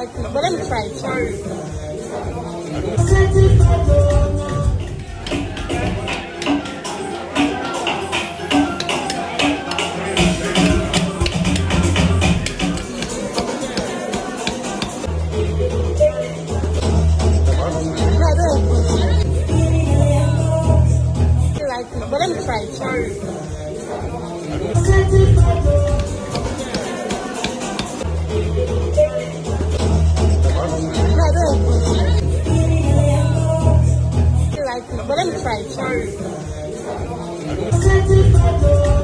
like it, but let me try it. But let me try it. But let me try it.